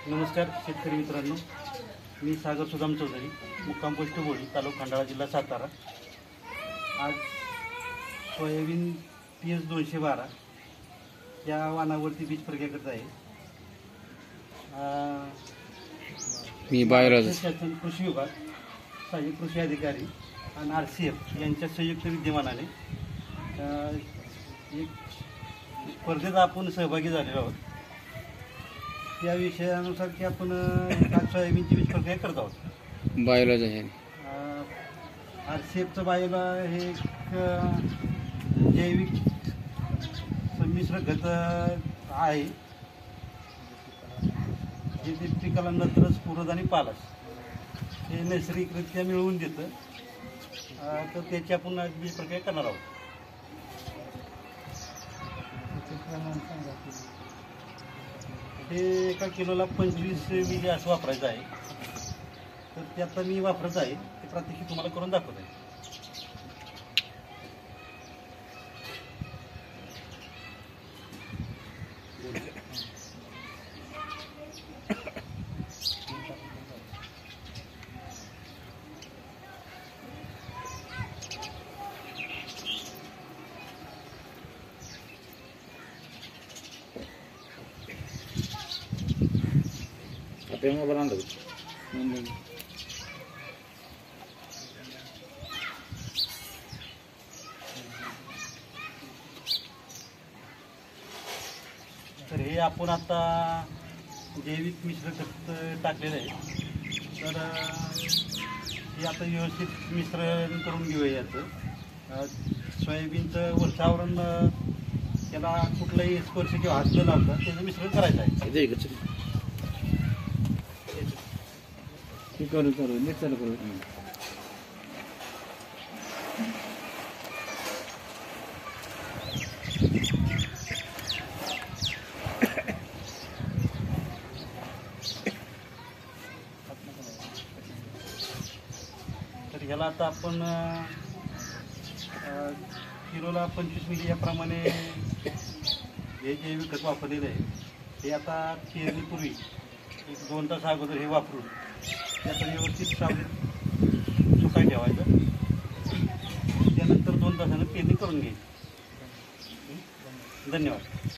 नमस्कार शेतकरी मित्रांनो, मी सागर सुदाम चौधरी, मुक्काम पोस्ट बोडी, तालुका खंडाळा, जिल्हा सातारा। आज सोयाबीन PS-212 या वाणावरती बीज प्रक्रिया करत आहे। मी बायोलॉजी शासन कृषी विभाग, सहाय्यक कृषी अधिकारी आणि RCF यांच्या संयुक्त विद्यमानाने एक स्पर्धेत आपण सहभागी झालेलो आहोत। त्या विषयानुसार की आपण सोयाबीनची बीज प्रक्रिया करत आहोत। बायोलॉजी आहे। RCFचं बायोला हे एक जैविक संमिश्र खत आहे, जे ते पिकाला नत्रस, पुरद आणि पालाश हे नैसर्गिकरित्या मिळवून देतं। तर त्याची आपण आज बीज प्रक्रिया करणार आहोत। हे एका किलोला 25 मिली असं वापरायचं आहे। तर ते आता मी वापरत आहे, ते प्रात्यक्षिक तुम्हाला करून दाखवत आहे। apa yang mau beranda? तर हे आपण आता जैविक मिश्र खत टाकलेलं आहे। तर हे आता व्यवस्थित मिश्रण करून घेऊया। याचं सोयाबीनचं वरचं आवरण त्याला कुठलाही स्पर्श किंवा हात न लावता त्याचं मिश्रण करायचं आहे। करू नीट चालू करू। तर ह्याला आता आपण किलोला 25 मिली याप्रमाणे हे जैविक खत वापरलेलं आहे। हे आता पेरणीपूर्वी 1-2 तास अगोदर हे वापरून त्याचं व्यवस्थित सावलीत सुकाय ठेवायचं। त्यानंतर 2 तासानं पेरणी करून घ्यायची। धन्यवाद।